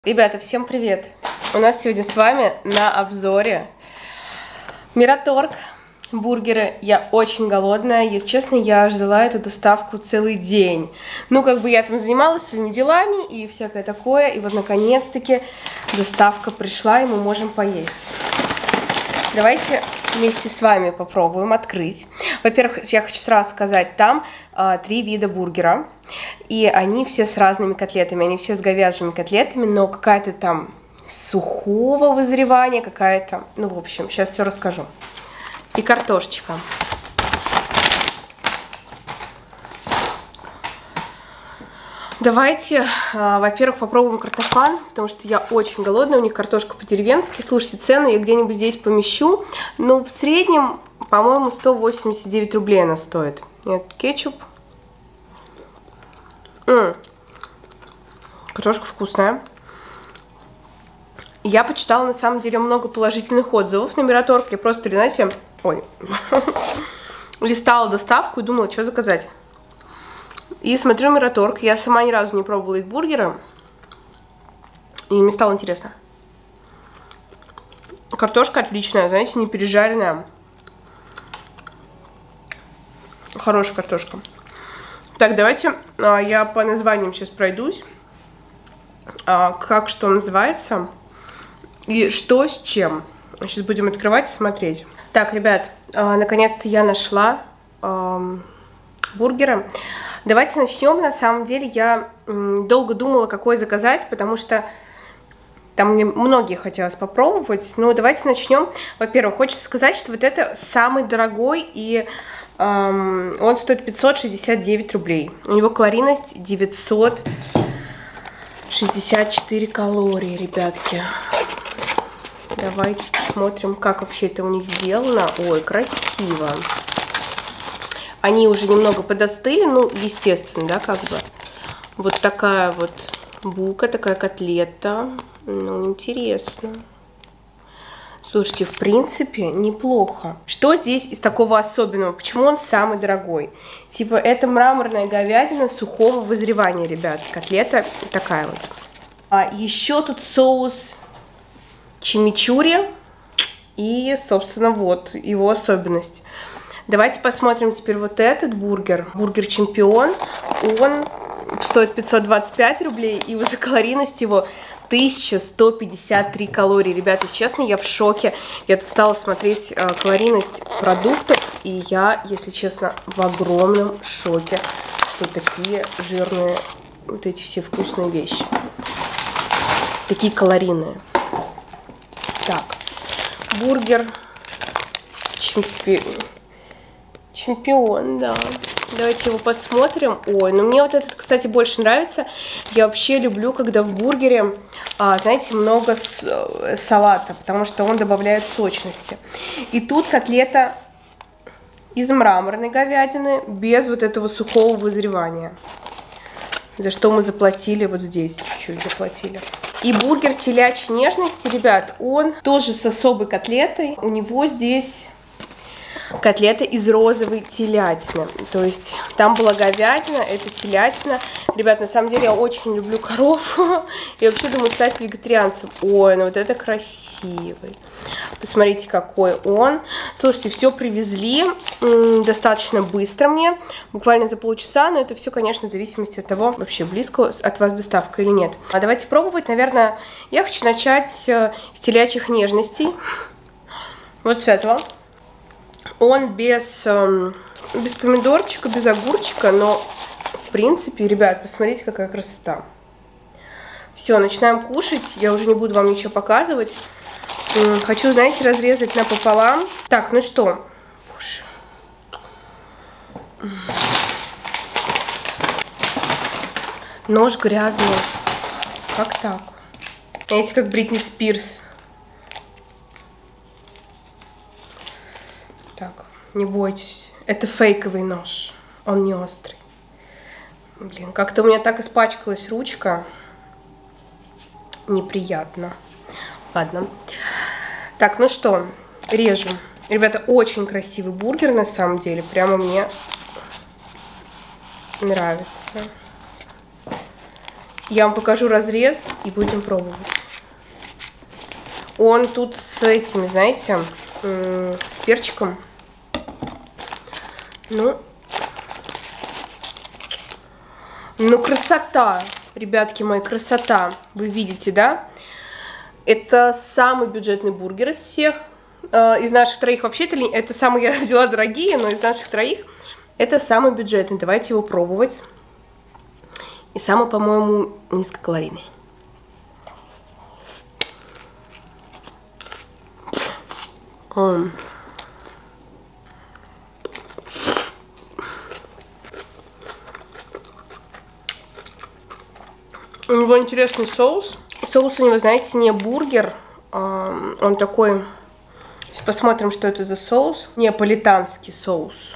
Ребята, всем привет! У нас сегодня с вами на обзоре Мираторг, бургеры. Я очень голодная, если честно, я ждала эту доставку целый день. Ну, как бы я там занималась своими делами и всякое такое, и вот наконец-таки доставка пришла, и мы можем поесть. Давайте вместе с вами попробуем открыть. Во-первых, я хочу сразу сказать, там 3 вида бургера. И они все с разными котлетами, они все с говяжьими котлетами, но какая-то там сухого вызревания, какая-то, ну, в общем, сейчас все расскажу. И картошечка. Давайте, во-первых, попробуем картофан, потому что я очень голодная, у них картошка по-деревенски. Слушайте, цены я где-нибудь здесь помещу, но в среднем, по-моему, 189 рублей она стоит. Нет, кетчуп. Картошка вкусная. Я почитала, на самом деле, много положительных отзывов на Мираторг. Я просто, знаете, листала доставку и думала, что заказать. И смотрю Мираторг. Я сама ни разу не пробовала их бургеры. И мне стало интересно. Картошка отличная, знаете, не пережаренная. Хорошая картошка. Так, давайте я по названиям сейчас пройдусь. Как что называется. И что с чем. Сейчас будем открывать и смотреть. Так, ребят, наконец-то я нашла бургеры. Давайте начнем. На самом деле я долго думала, какой заказать, потому что там мне многие хотелось попробовать. Но давайте начнем. Во-первых, хочется сказать, что вот это самый дорогой, и он стоит 569 рублей. У него калорийность 964 калории, ребятки. Давайте посмотрим, как вообще это у них сделано. Ой, красиво. Они уже немного подостыли, ну, естественно, да, как бы. Вот такая вот булка, такая котлета. Ну, интересно. Слушайте, в принципе, неплохо. Что здесь из такого особенного? Почему он самый дорогой? Типа, это мраморная говядина сухого вызревания, ребят. Котлета такая вот. Еще тут соус чимичурри. И, собственно, вот его особенность. Давайте посмотрим теперь вот этот бургер. Бургер Чемпион. Он стоит 525 рублей. И уже калорийность его 1153 калории. Ребята, честно, я в шоке. Я тут стала смотреть калорийность продуктов, и я, если честно, в огромном шоке, что такие жирные, вот эти все вкусные вещи. Такие калорийные. Так, бургер Чемпион, да. Давайте его посмотрим. Ой, ну мне вот этот, кстати, больше нравится. Я вообще люблю, когда в бургере, знаете, много салата, потому что он добавляет сочности. И тут котлета из мраморной говядины, без вот этого сухого вызревания. За что мы заплатили вот здесь, чуть-чуть заплатили. И бургер телячьей нежности, ребят, он тоже с особой котлетой. У него здесь котлета из розовой телятины. То есть там была говядина, это телятина. Ребят, на самом деле я очень люблю коров. Я вообще думаю стать вегетарианцем. Ой, ну вот это красивый. Посмотрите, какой он. Слушайте, все привезли достаточно быстро мне. Буквально за полчаса. Но это все, конечно, в зависимости от того, вообще близко от вас доставка или нет. А давайте пробовать. Наверное, я хочу начать с телячьих нежностей. Вот с этого. Он без помидорчика, без огурчика, но, в принципе, ребят, посмотрите, какая красота. Все, начинаем кушать. Я уже не буду вам ничего показывать. Хочу, знаете, разрезать напополам. Так, ну что? Боже. Нож грязный. Как так? Знаете, как Бритни Спирс. Так, не бойтесь. Это фейковый нож. Он не острый. Блин, как-то у меня так испачкалась ручка. Неприятно. Ладно. Так, ну что, режу. Ребята, очень красивый бургер на самом деле. Прямо мне нравится. Я вам покажу разрез и будем пробовать. Он тут с этими, знаете, с перчиком. Ну, красота, ребятки мои, красота. Вы видите, да? Это самый бюджетный бургер из всех. Из наших троих вообще это самые, я взяла дорогие, но из наших троих это самый бюджетный. Давайте его пробовать. И самый, по-моему, низкокалорийный. У него интересный соус. Соус у него, знаете, не бургер. Он такой... Сейчас посмотрим, что это за соус. Неаполитанский соус.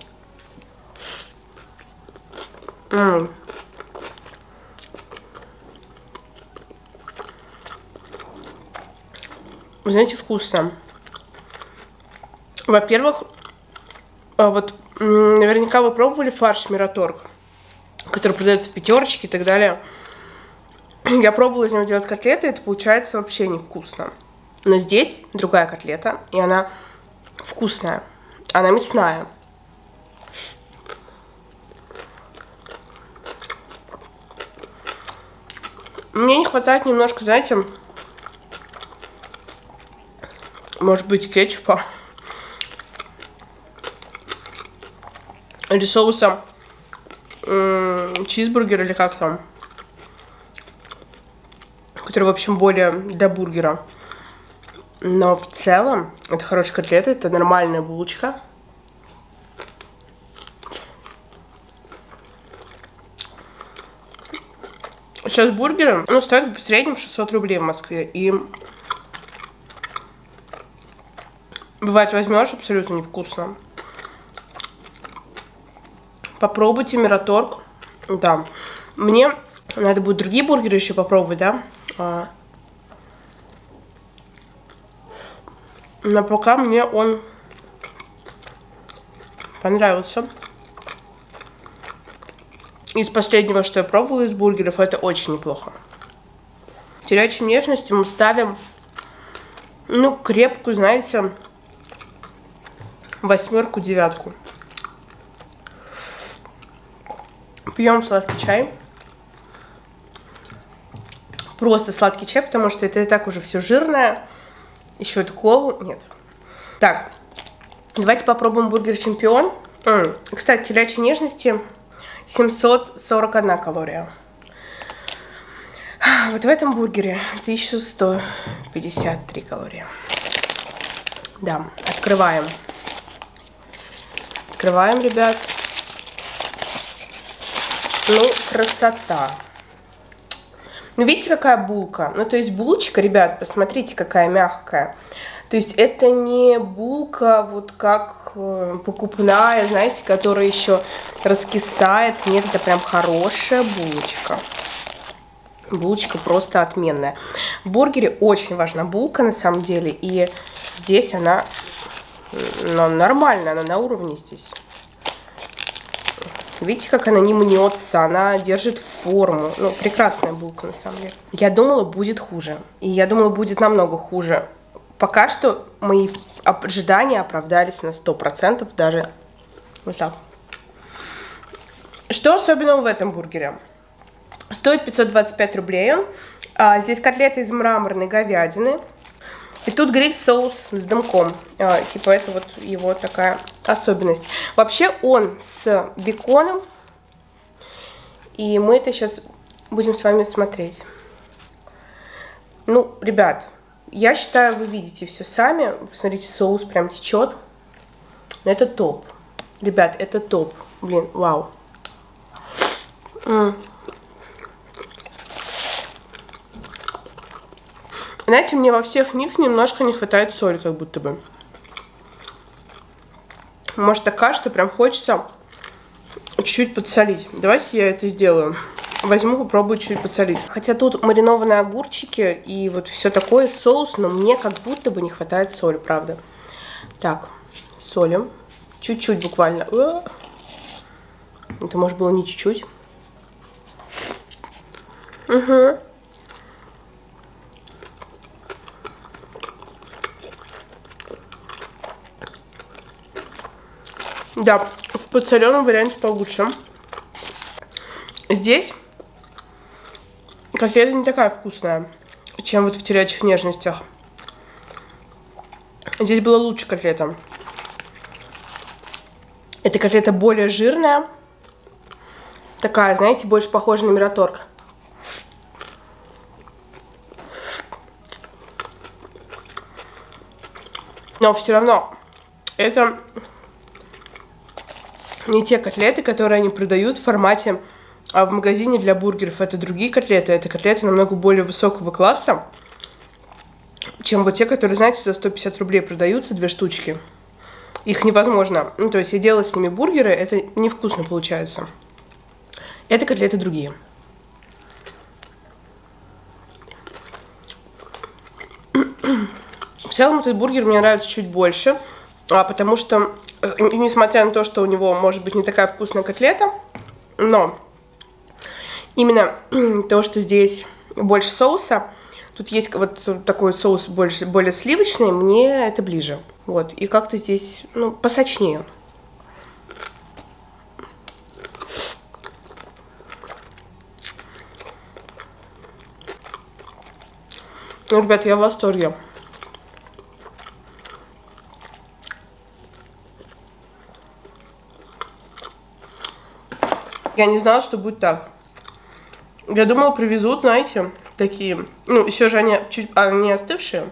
Знаете, вкусно. Во-первых, вот наверняка вы пробовали фарш Мираторг, который продается в пятерочке и так далее. Я пробовала из него делать котлеты, это получается вообще невкусно. Но здесь другая котлета, и она вкусная. Она мясная. Мне не хватает немножко, знаете, может быть, кетчупа. Или соуса чизбургер, или как там. Который, в общем, более для бургера. Но в целом, это хорошая котлета, это нормальная булочка. Сейчас бургеры, ну, стоят в среднем 600 рублей в Москве. И бывает, возьмешь, абсолютно невкусно. Попробуйте Мираторг. Да. Мне надо будет другие бургеры еще попробовать, да? Но пока мне он понравился. Из последнего, что я пробовала из бургеров, это очень неплохо. Телячьей нежности мы ставим, ну, крепкую, знаете, 8, 9. Пьем сладкий чай. Просто сладкий чай, потому что это и так уже все жирное. Еще эту колу нет. Так, давайте попробуем бургер Чемпион. Кстати, телячьей нежности 741 калория. Вот в этом бургере 1153 калории. Да, открываем. Открываем, ребят. Ну, красота. Ну, видите, какая булка? Ну, то есть булочка, ребят, посмотрите, какая мягкая. То есть это не булка, вот как покупная, знаете, которая еще раскисает. Нет, это прям хорошая булочка. Булочка просто отменная. В бургере очень важна булка, на самом деле. И здесь она, ну, нормальная, она на уровне здесь. Видите, как она не мнется, она держит форму. Ну, прекрасная булка, на самом деле. Я думала, будет хуже. И я думала, будет намного хуже. Пока что мои ожидания оправдались на 100%, даже вот так. Что особенного в этом бургере? Стоит 525 рублей. Здесь котлеты из мраморной говядины. И тут гриль-соус с дымком. Типа это вот его такая особенность. Вообще он с беконом. И мы это сейчас будем с вами смотреть. Ну, ребят, я считаю, вы видите все сами. Посмотрите, соус прям течет. Но это топ. Ребят, это топ. Блин, вау. Знаете, мне во всех них немножко не хватает соли, как будто бы. Может, так кажется, прям хочется чуть-чуть подсолить. Давайте я это сделаю. Возьму, попробую чуть подсолить. Хотя тут маринованные огурчики и вот все такое, соус, но мне как будто бы не хватает соли, правда. Так, солим. Чуть-чуть буквально. Это, может, было не чуть-чуть. Угу. Да, в подсоленом варианте получше. Здесь котлета не такая вкусная, чем вот в телячьих нежностях. Здесь была лучше котлета. Эта котлета более жирная. Такая, знаете, больше похожа на мираторг. Но все равно это не те котлеты, которые они продают в формате в магазине для бургеров. Это другие котлеты. Это котлеты намного более высокого класса, чем вот те, которые, знаете, за 150 рублей продаются, 2 штучки. Их невозможно. Ну, то есть я делала с ними бургеры, это невкусно получается. Это котлеты другие. В целом этот бургер мне нравится чуть больше, потому что, несмотря на то, что у него может быть не такая вкусная котлета, но именно то, что здесь больше соуса, тут есть вот такой соус более сливочный, мне это ближе. Вот, и как-то здесь, ну, посочнее. Ну, ребят, я в восторге. Я не знала, что будет так. Я думала, привезут, знаете, такие. Ну, еще же они чуть не остывшие.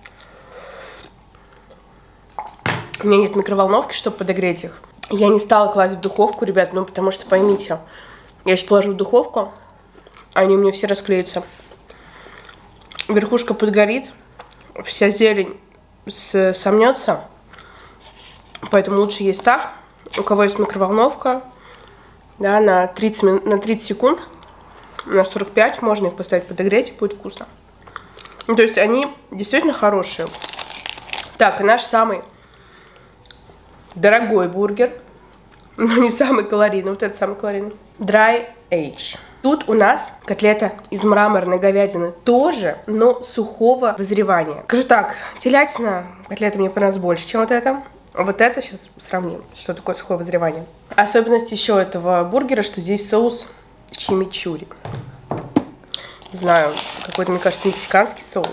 У меня нет микроволновки, чтобы подогреть их. Я не стала класть в духовку, ребят, ну, потому что, поймите, я сейчас положу в духовку, они у меня все расклеятся. Верхушка подгорит, вся зелень сомнется, поэтому лучше есть так. У кого есть микроволновка, да, на 30 секунд, на 45 можно их поставить подогреть, будет вкусно. Ну, то есть они действительно хорошие. Так, и наш самый дорогой бургер, но не самый калорийный, вот этот самый калорийный. Dry Age. Тут у нас котлета из мраморной говядины тоже, но сухого вызревания. Скажу так, телятина котлета мне понравилась больше, чем вот это. Вот это сейчас сравним, что такое сухое вызревание. Особенность еще этого бургера, что здесь соус чимичури. Не знаю, какой-то, мне кажется, мексиканский соус.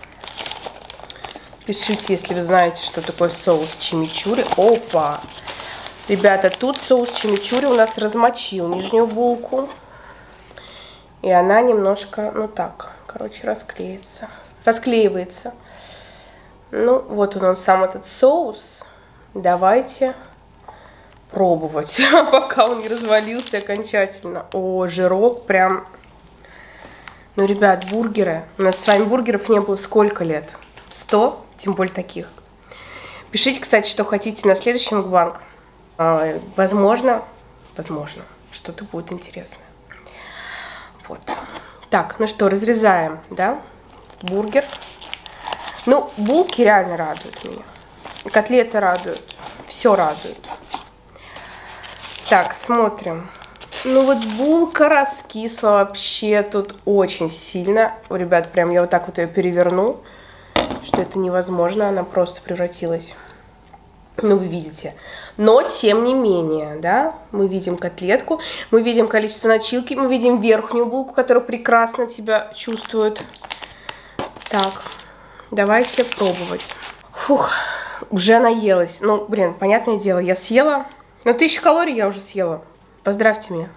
Пишите, если вы знаете, что такое соус чимичури. Опа! Ребята, тут соус чимичури у нас размочил нижнюю булку. И она немножко, ну так, короче, расклеивается. Ну, вот он сам этот соус. Давайте пробовать, пока он не развалился окончательно. О, жирок прям. Ну, ребят, бургеры. У нас с вами бургеров не было сколько лет? 100, тем более таких. Пишите, кстати, что хотите на следующий мукбанг. Возможно, что-то будет интересное. Вот. Так, ну что, разрезаем, да, этот бургер. Ну, булки реально радуют меня. Котлеты радуют. Все радует. Так, смотрим. Ну вот булка раскисла вообще тут очень сильно. Ребят, прям я вот так вот ее переверну, что это невозможно. Она просто превратилась. Ну, вы видите. Но, тем не менее, да, мы видим котлетку, мы видим количество начинки, мы видим верхнюю булку, которая прекрасно себя чувствует. Так, давайте пробовать. Фух, уже наелась. Ну, блин, понятное дело, я съела. Но 1000 калорий я уже съела. Поздравьте меня.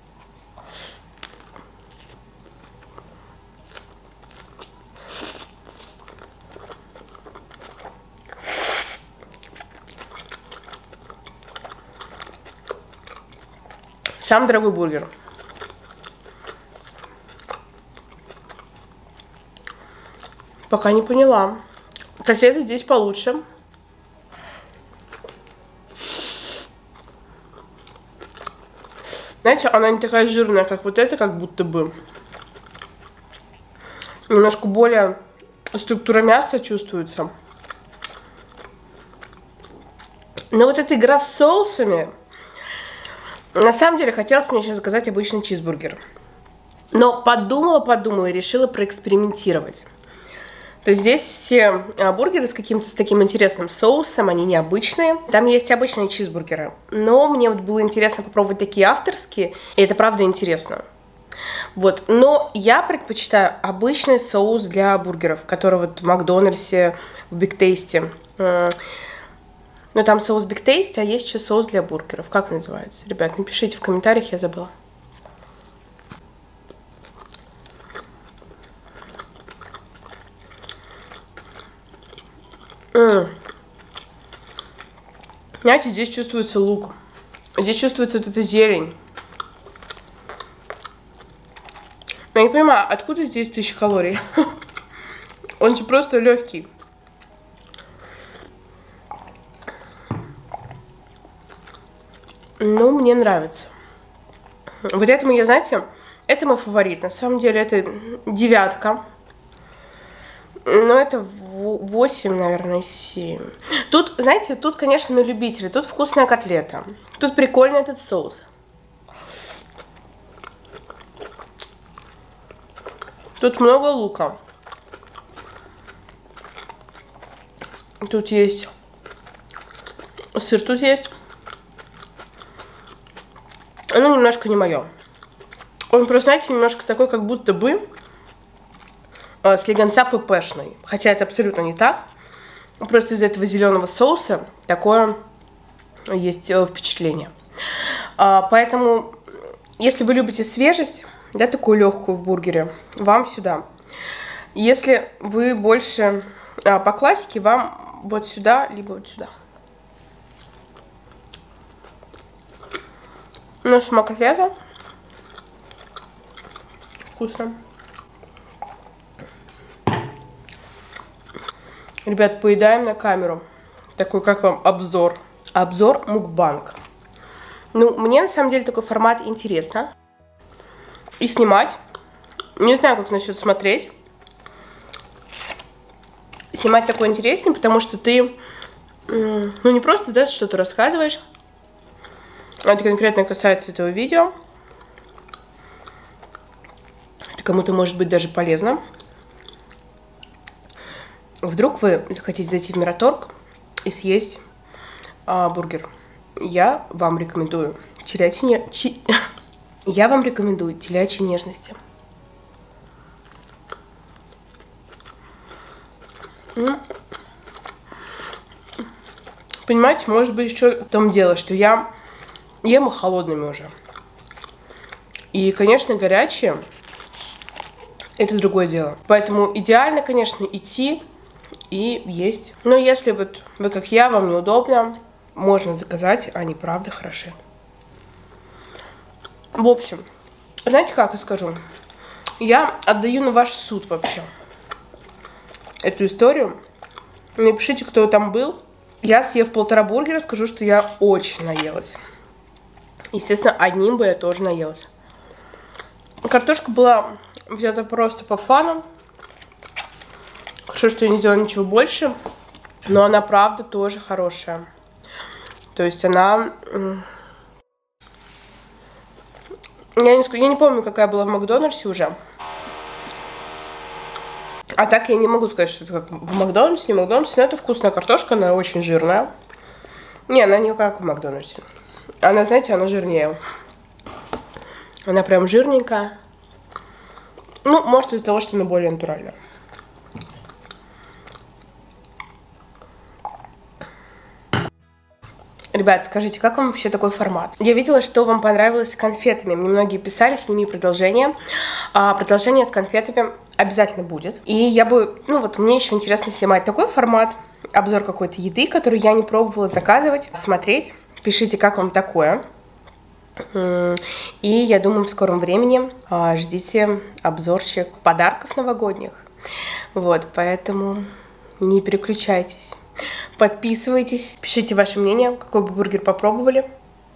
Самый дорогой бургер. Пока не поняла. Котлеты здесь получше. Знаете, она не такая жирная, как вот эта, как будто бы. Немножко более структура мяса чувствуется. Но вот эта игра с соусами... На самом деле, хотелось мне сейчас заказать обычный чизбургер. Но подумала и решила проэкспериментировать. То есть здесь все бургеры с каким-то таким интересным соусом, они необычные. Там есть обычные чизбургеры, но мне вот было интересно попробовать такие авторские, и это правда интересно. Вот, но я предпочитаю обычный соус для бургеров, который вот в Макдональдсе, в Биг Тейсте. Но там соус Биг Тейсте, а есть еще соус для бургеров. Как называется? Ребят, напишите в комментариях, я забыла. Знаете, здесь чувствуется лук. Здесь чувствуется вот эта зелень. Но я не понимаю, откуда здесь 1000 калорий? Он же просто легкий. Ну, мне нравится. Вот этому я, знаете, это мой фаворит. На самом деле это 9. Но это 8, наверное, 7. Тут, знаете, тут, конечно, на любителя. Тут вкусная котлета. Тут прикольный этот соус. Тут много лука. Тут есть сыр, тут есть. Оно немножко не мое. Он просто, знаете, немножко такой, как будто бы слегонца ППшный. Хотя это абсолютно не так. Просто из этого зеленого соуса такое есть впечатление. Поэтому, если вы любите свежесть, да, такую легкую в бургере, вам сюда. Если вы больше по классике, вам вот сюда, либо вот сюда. Ну, сама котлета. Вкусно. Ребят, поедаем на камеру. Такой, как вам, обзор. Обзор мукбанг. Ну, мне на самом деле такой формат интересно. И снимать. Не знаю, как насчет смотреть. Снимать такое интереснее, потому что ты, ну, не просто, да, что-то рассказываешь. Это конкретно касается этого видео. Это кому-то может быть даже полезно. Вдруг вы захотите зайти в Мираторг и съесть бургер. Я вам рекомендую Я вам рекомендую телячьи нежности. Понимаете, может быть еще в том дело, что я ем их холодными уже. И, конечно, горячие это другое дело. Поэтому идеально, конечно, идти и есть. Но если вот вы, как я, вам неудобно, можно заказать, они правда хороши. В общем, знаете, как я скажу? Я отдаю на ваш суд вообще эту историю. Напишите, кто там был. Я, съев 1,5 бургера, скажу, что я очень наелась. Естественно, одним бы я тоже наелась. Картошка была взята просто по фану. Хорошо, что я не сделала ничего больше. Но она, правда, тоже хорошая. То есть она... Я не помню, какая была в Макдональдсе уже. А так я не могу сказать, что это как в Макдональдсе, не в Макдональдсе. Но это вкусная картошка, она очень жирная. Не, она не как в Макдональдсе. Она, знаете, она жирнее. Она прям жирненькая. Ну, может, из-за того, что она более натуральная. Ребят, скажите, как вам вообще такой формат? Я видела, что вам понравилось с конфетами. Мне многие писали, сними продолжение. Продолжение с конфетами обязательно будет. И я бы, ну вот, мне еще интересно снимать такой формат. Обзор какой-то еды, которую я не пробовала заказывать, смотреть. Пишите, как вам такое. И я думаю, в скором времени ждите обзорчик подарков новогодних. Вот, поэтому не переключайтесь. Подписывайтесь, пишите ваше мнение, какой бы бургер попробовали.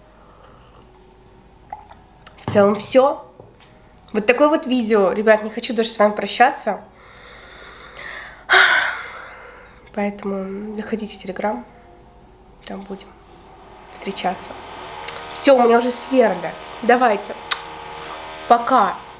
В целом все. Вот такое вот видео. Ребят, не хочу даже с вами прощаться. Поэтому заходите в Телеграм. Там будем встречаться. Все, у меня уже сверлят. Давайте. Пока.